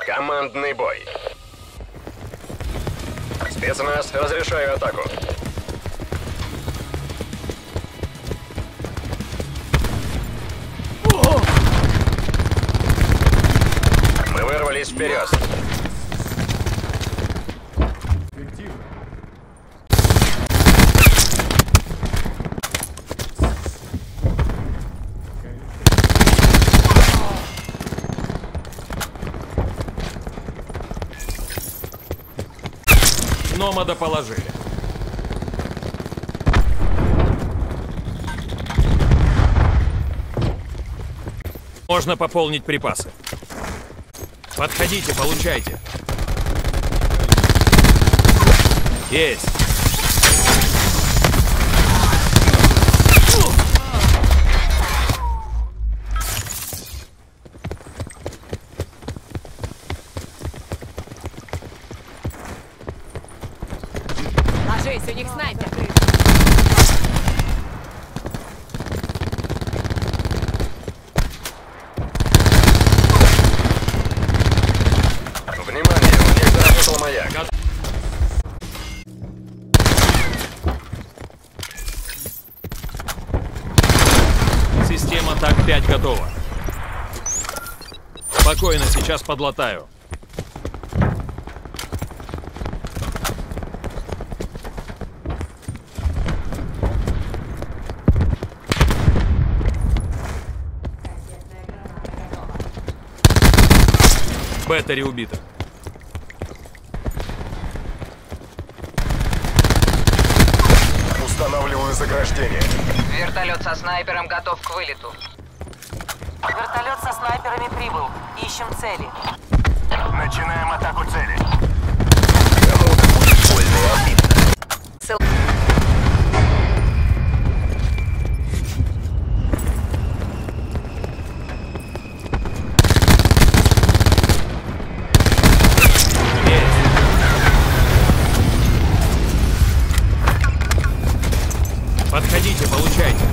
Командный бой. Спецназ, разрешаю атаку. Мы вырвались вперед. Номада положили. Можно пополнить припасы. Подходите, получайте. Есть. Ложись, у них снайпер. Внимание, у них заработал маяк. Система ТАК-5 готова. Спокойно, сейчас подлатаю. Бэттери убита. Устанавливаю заграждение. Вертолет со снайпером готов к вылету. Вертолет со снайперами прибыл. Ищем цели. Начинаем атаку цели. Кому-то будет больно и обидно. Подходите, получайте.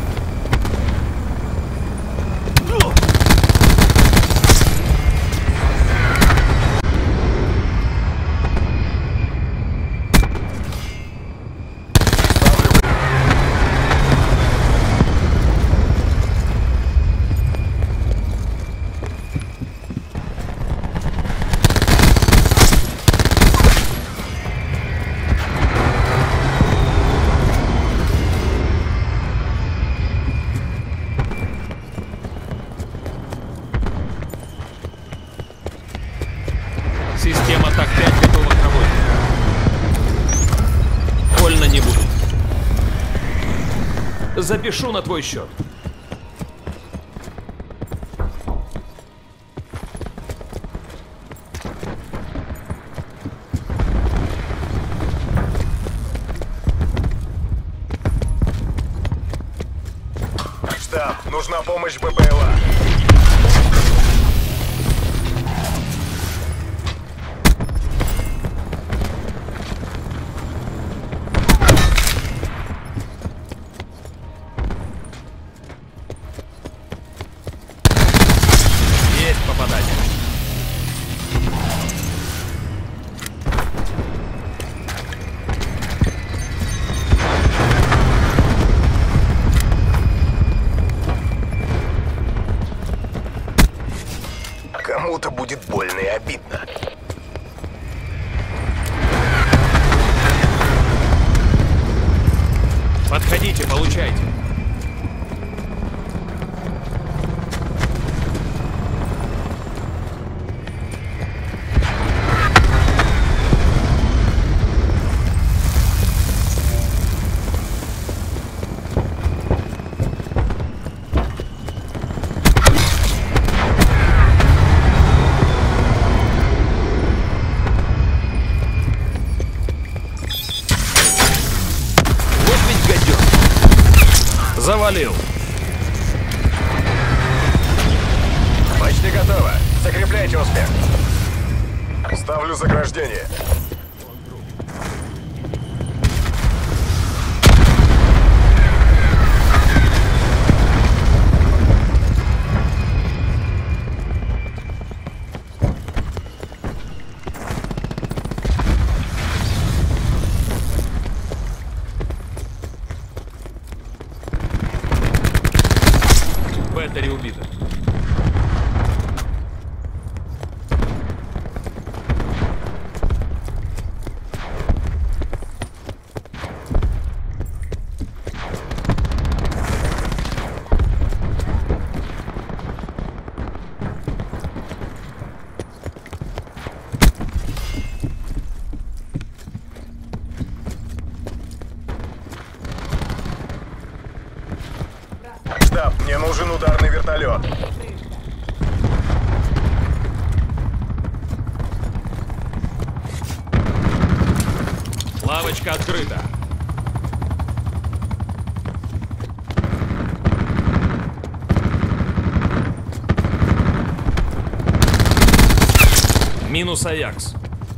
Система ТАК-5 готова к работе. Больно не будет. Запишу на твой счет. Штаб, нужна помощь БПЛА. Есть попадание. Кому-то будет больно и обидно. Подходите, получайте. Завалил. Почти готово. Закрепляйте успех. Ставлю заграждение. Беттери убита. Штаб, мне нужен ударный вертолет. Лавочка открыта. Минус Аякс.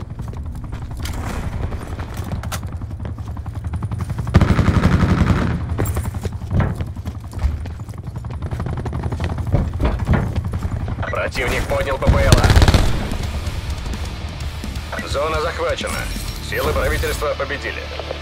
Противник поднял ППЛА. Зона захвачена. Силы правительства победили.